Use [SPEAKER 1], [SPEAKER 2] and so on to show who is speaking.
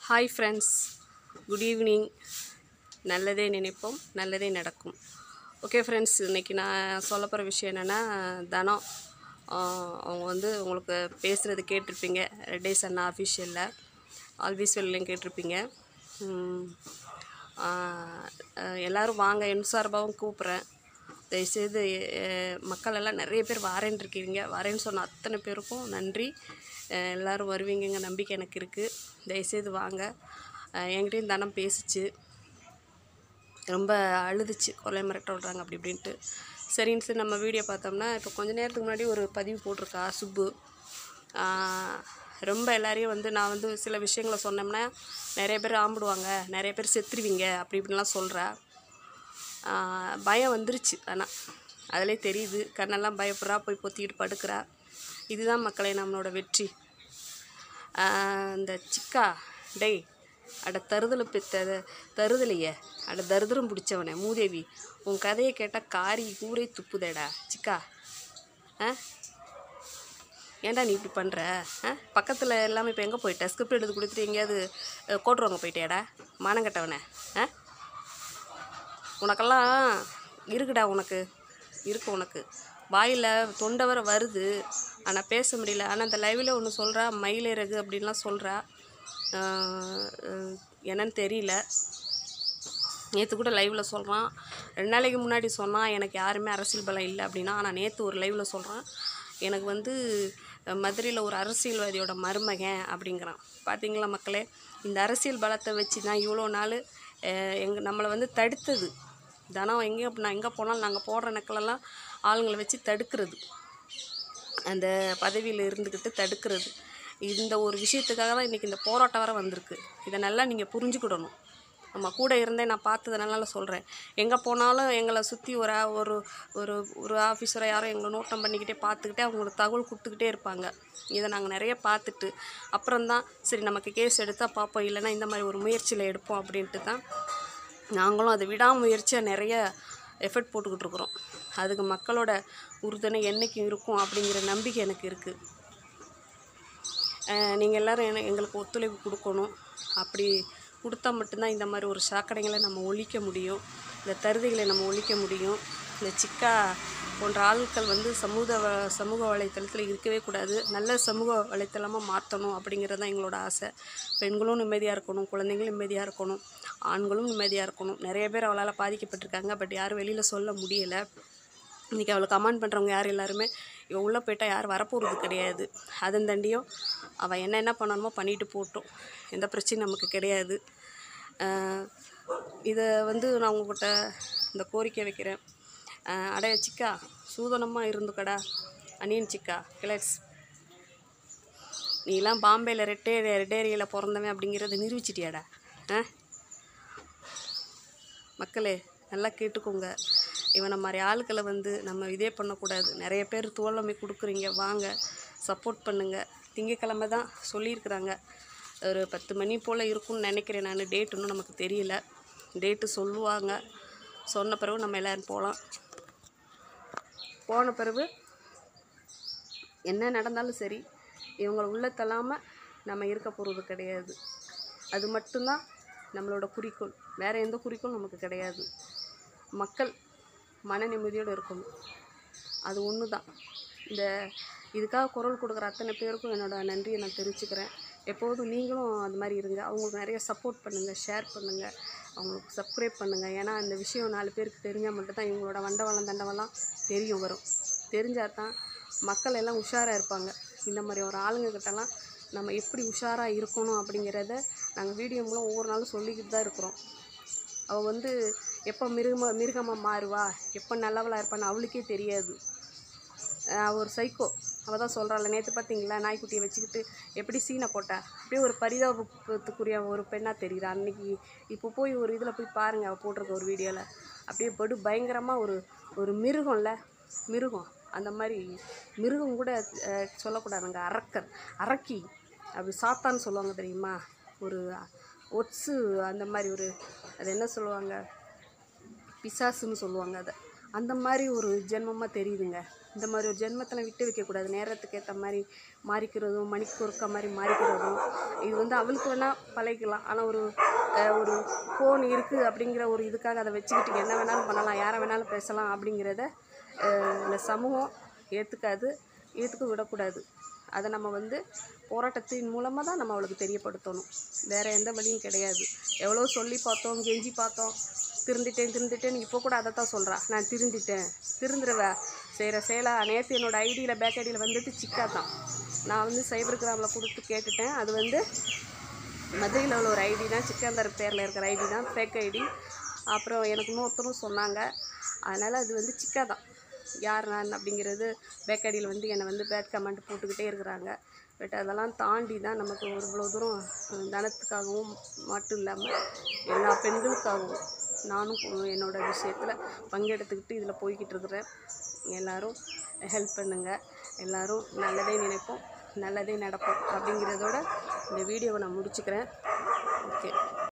[SPEAKER 1] Hi friends, good evening. நல்லதே நினைப்போம் நல்லதே நடக்கும். ஓகே ஃப்ரெண்ட்ஸ், இன்றைக்கி நான் சொல்ல போகிற விஷயம் என்னென்னா, தனம் அவங்க வந்து உங்களுக்கு பேசுகிறது கேட்டிருப்பீங்க. ரெட்டேஸ் அண்ணா ஆஃபீஷியலில் ஆல்வேஸ் வெல்லையும் கேட்டிருப்பீங்க. எல்லோரும் வாங்க, என் சார்பாகவும் கூப்பிட்றேன். தயவுசெய்து மக்கள் எல்லாம் நிறைய பேர் வாரேன்னு இருக்கீங்க. வாரேன்னு சொன்ன அத்தனை பேருக்கும் நன்றி. எல்லோரும் வருவீங்க நம்பிக்கை எனக்கு இருக்குது. தயவுசெய்து வாங்க. என்கிட்டையும் தனம் பேசிச்சு, ரொம்ப அழுதுச்சு, கொலை மிரட்ட விட்றாங்க அப்படி இப்படின்ட்டு. சரின்னு சரி நம்ம வீடியோ பார்த்தோம்னா, இப்போ கொஞ்சம் நேரத்துக்கு முன்னாடி ஒரு பதிவு போட்டிருக்கா சுப்பு. ரொம்ப எல்லாரையும் வந்து நான் வந்து சில விஷயங்களை சொன்னோம்னா நிறைய பேர் ஆம்பிடுவாங்க, நிறைய பேர் செத்துருவீங்க அப்படி இப்படின்லாம் சொல்கிறா. பயம் வந்துருச்சு. ஆனால் அதிலே தெரியுது, கண்ணெல்லாம் பயப்படுறா, போய் பொத்திக்கிட்டு படுக்கிறா. இதுதான் மக்களை நம்மளோட வெற்றி. இந்த சிக்கா டேய் அட தருதலையே அட தருதரம் பிடிச்சவனே மூதேவி, உன் கதையை கேட்டால் காரி ஊரே துப்புதேடா சிக்கா. ஏன்டா நீ இப்படி பண்ணுற? பக்கத்தில் எல்லாமே இப்போ எங்கே போயிட்ட? ஸ்கிரிப்ட் எடுத்து கொடுத்துட்டு எங்கேயாவது கோட்டுருவாங்க போயிட்டேடா மானங்கட்டவனே. உனக்கெல்லாம் இருக்குடா, உனக்கு வாயில் தொண்டை வர வருது, ஆனால் பேச முடியல. ஆனால் அந்த லைவில் ஒன்று சொல்கிறா, மயிலிறகு அப்படின்லாம் சொல்கிறா. என்னன்னு தெரியல. நேற்று கூட லைவில் சொல்கிறான், 2 நாளைக்கு முன்னாடி சொன்னான் எனக்கு யாருமே அரசியல் பலம் இல்லை அப்படின்னா. ஆனால் நேற்று ஒரு லைவில் சொல்கிறான் எனக்கு வந்து மதுரையில் ஒரு அரசியல்வாதியோட மருமகன் அப்படிங்கிறான். பார்த்தீங்களா மக்களே, இந்த அரசியல் பலத்தை வச்சு தான் இவ்வளோ நாள் நம்மளை வந்து தடுத்தது. தனம் எங்கே போனாலும் நாங்கள் போடுற நக்கலெல்லாம் ஆளுங்களை வச்சு தடுக்கிறது, அந்த பதவியில் இருந்துக்கிட்டு தடுக்கிறது. இந்த ஒரு விஷயத்துக்காக தான் இன்றைக்கி இந்த போராட்டம் வர வந்திருக்கு. இதை நல்லா நீங்கள் புரிஞ்சுக்கிடணும். நம்ம கூட இருந்தேன், நான் பார்த்ததுனால சொல்கிறேன். எங்கே போனாலும் எங்களை சுற்றி ஒரு ஒரு ஒரு ஆஃபீஸரை யாரும் எங்களை நோட்டம் பண்ணிக்கிட்டே பார்த்துக்கிட்டே அவங்களுக்கு தகவல் கொடுத்துக்கிட்டே இருப்பாங்க. இதை நாங்கள் நிறைய பார்த்துட்டு அப்புறம்தான் சரி நமக்கு கேஸ் எடுத்தால் பார்ப்போம், இல்லைன்னா இந்த மாதிரி ஒரு முயற்சியில் எடுப்போம் அப்படின்ட்டு தான் நாங்களும் அதை விடாமுயற்சியாக நிறைய எஃபர்ட் போட்டுக்கிட்டு இருக்கிறோம். அதுக்கு மக்களோட உறுதுணை என்றைக்கும் இருக்கும் அப்படிங்கிற நம்பிக்கை எனக்கு இருக்குது. நீங்கள் எல்லோரும் எங்களுக்கு ஒத்துழைப்பு கொடுக்கணும். அப்படி கொடுத்தா மட்டும்தான் இந்த மாதிரி ஒரு சாக்கடைகளை நம்ம ஒழிக்க முடியும், இந்த தருதிகளை நம்ம ஒழிக்க முடியும். இந்த சிக்கா போன்ற ஆட்கள் வந்து சமூக வலைத்தளத்தில் இருக்கவே கூடாது. நல்ல சமூக வலைத்தளமாக மாற்றணும் அப்படிங்கிறது தான் எங்களோட ஆசை. பெண்களும் நிம்மதியாக இருக்கணும், குழந்தைங்களும் நிம்மதியாக இருக்கணும், ஆண்களும் நிம்மதியாக இருக்கணும். நிறைய பேர் அவளால் பாதிக்கப்பட்டிருக்காங்க, பட் யாரும் வெளியில் சொல்ல முடியலை. இன்றைக்கி அவளை கமெண்ட் பண்ணுறவங்க யார் எல்லாருமே இவள் உள்ளே போயிட்டால் யாரும் வரப்போகிறது கிடையாது. அதன் தண்டியும் அவள் என்ன பண்ணணுமோ பண்ணிட்டு போட்டோம், எந்த பிரச்சனையும் நமக்கு கிடையாது. இதை வந்து நான் உங்கள்கிட்ட இந்த கோரிக்கை வைக்கிறேன். அடைய சிக்கா, சூதனமாக இருந்துக்கடா அனியன் சிக்கா கிளட்ஸ். நீலாம் பாம்பேயில் ரெட் ஏரியாவில் பிறந்தவன் அப்படிங்கிறத நிரூபிச்சிட்டியாடா. மக்களே நல்லா கேட்டுக்கோங்க. இவனை மாதிரி ஆட்களை வந்து நம்ம இதே பண்ணக்கூடாது. நிறைய பேர் தோழமை கொடுக்குறீங்க, வாங்க சப்போர்ட் பண்ணுங்கள். திங்கக்கிழமை தான் சொல்லியிருக்கிறாங்க, ஒரு 10 மணி போல் இருக்கும்னு நினைக்கிறேன் நான். டேட் இன்னும் நமக்கு தெரியல. டேட்டு சொல்லுவாங்க, சொன்ன பிறகு நம்ம எல்லோரும் போகலாம். போன பிறகு என்ன நடந்தாலும் சரி, இவங்களை உள்ளே தள்ளாமல் நம்ம இருக்க போகிறது கிடையாது. அது மட்டும்தான் நம்மளோட குறிக்கோள், வேறு எந்த குறிக்கோள் நமக்கு கிடையாது. மக்கள் மன நிம்மதியோடு இருக்கணும், அது ஒன்று தான். இதுக்காக குரல் கொடுக்குற அத்தனை பேருக்கும் என்னோடய நன்றியை நான் தெரிவிச்சுக்கிறேன். எப்போதும் நீங்களும் அது மாதிரி இருங்க. அவங்களுக்கு நிறைய சப்போர்ட் பண்ணுங்கள், ஷேர் பண்ணுங்கள், அவங்களுக்கு சப்ஸ்கிரைப் பண்ணுங்கள். ஏன்னா இந்த விஷயம் 4 பேருக்கு தெரிஞ்சால் மட்டும்தான் இவங்களோட வண்டவளம் தண்டவெல்லாம் வரும். தெரிஞ்சால் தான் மக்கள் எல்லாம் உஷாராக இருப்பாங்க. இந்த மாதிரி ஒரு ஆளுங்கக்கிட்டலாம் நம்ம எப்படி உஷாராக இருக்கணும் அப்படிங்கிறத நாங்கள் வீடியோ மூலம் ஒவ்வொரு நாளும் சொல்லிக்கிட்டு தான் இருக்கிறோம். அவள் வந்து எப்போ மிருகமாக மாறுவா, எப்போ நல்லவளாக இருப்பான்னு அவளுக்கே தெரியாது. ஒரு சைக்கோ. அவள் தான் சொல்கிறாள், நேற்று பார்த்தீங்களா நாய்க்குட்டியை வச்சுக்கிட்டு எப்படி சீனை போட்டா, அப்படியே ஒரு பரிதாபத்துக்குரிய ஒரு பெண்ணாக தெரியுறா அன்றைக்கி. இப்போ போய் ஒரு இதில் போய் பாருங்கள், அவள் போட்டிருக்க ஒரு வீடியோவில் அப்படியே பயங்கரமாக ஒரு மிருகம் அந்த மாதிரி மிருகம் கூட சொல்லக்கூடாதுங்க, அரக்கி அப்படி சாத்தான்னு சொல்லுவாங்க தெரியுமா, ஒரு ஒட்ஸு அந்த மாதிரி அது என்ன சொல்லுவாங்க, பிசாசுன்னு சொல்லுவாங்க. அந்த மாதிரி ஒரு ஜென்மமாக தெரியுதுங்க. இந்த மாதிரி ஒரு ஜென்மத்தில் விட்டு வைக்கக்கூடாது. நேரத்துக்கு ஏற்ற மாதிரி மாறிக்கிறதும், மணிக்கு ஒருக்க மாதிரி மாறிக்கிறதும், இது வந்து அவளுக்கு வேணால் பழகிக்கலாம். ஆனால் ஒரு ஃபோன் இருக்குது அப்படிங்கிற ஒரு இதுக்காக அதை வச்சுக்கிட்டு என்ன வேணாலும் பண்ணலாம், யாரை வேணாலும் பேசலாம் அப்படிங்கிறத இந்த சமூகம் ஏற்றுக்க விடக்கூடாது. அதை நம்ம வந்து போராட்டத்தின் மூலமாக தான் நம்ம அவளுக்கு தெரியப்படுத்தணும். வேறு எந்த வழியும் கிடையாது. எவ்வளோ சொல்லி பார்த்தோம், கெஞ்சி பார்த்தோம், திருந்திட்டேன்னு இப்போ கூட அதை தான் சொல்கிறா. நான் திருந்துருவேன் செய்கிற செயலா. நேற்று என்னோடய ஐடியில் பேக் ஐடியில் வந்துட்டு சிக்கா தான். நான் வந்து சைபர் கிராமில் கொடுத்து கேட்டுட்டேன். அது வந்து மதுரையில் உள்ள ஒரு ஐடி தான், சிக்கந்தர் பேரில் இருக்கிற ஐடி தான், ஃபேக் ஐடி. அப்புறம் எனக்கு இன்னொருத்தரும் சொன்னாங்க. அதனால் அது வந்து சிக்கா தான். யார் நான் அப்படிங்கிறது பேக் ஐடியில் வந்து என்னை வந்து பேட் கமெண்ட் போட்டுக்கிட்டே இருக்கிறாங்க. பட் அதெல்லாம் தாண்டி தான் நமக்கு இவ்வளோ தூரம் தனத்துக்காகவும் மட்டும் இல்லாமல் எல்லா பெண்களுக்காகவும் நானும் என்னோடய விஷயத்தில் பங்கெடுத்துக்கிட்டு இதில் போய்கிட்டு இருக்கிறேன். எல்லோரும் ஹெல்ப் பண்ணுங்கள். எல்லோரும் நல்லதே நினைப்போம், நல்லதே நடப்போம் அப்படிங்கிறதோட இந்த வீடியோவை நான் முடிச்சுக்கிறேன். ஓகே.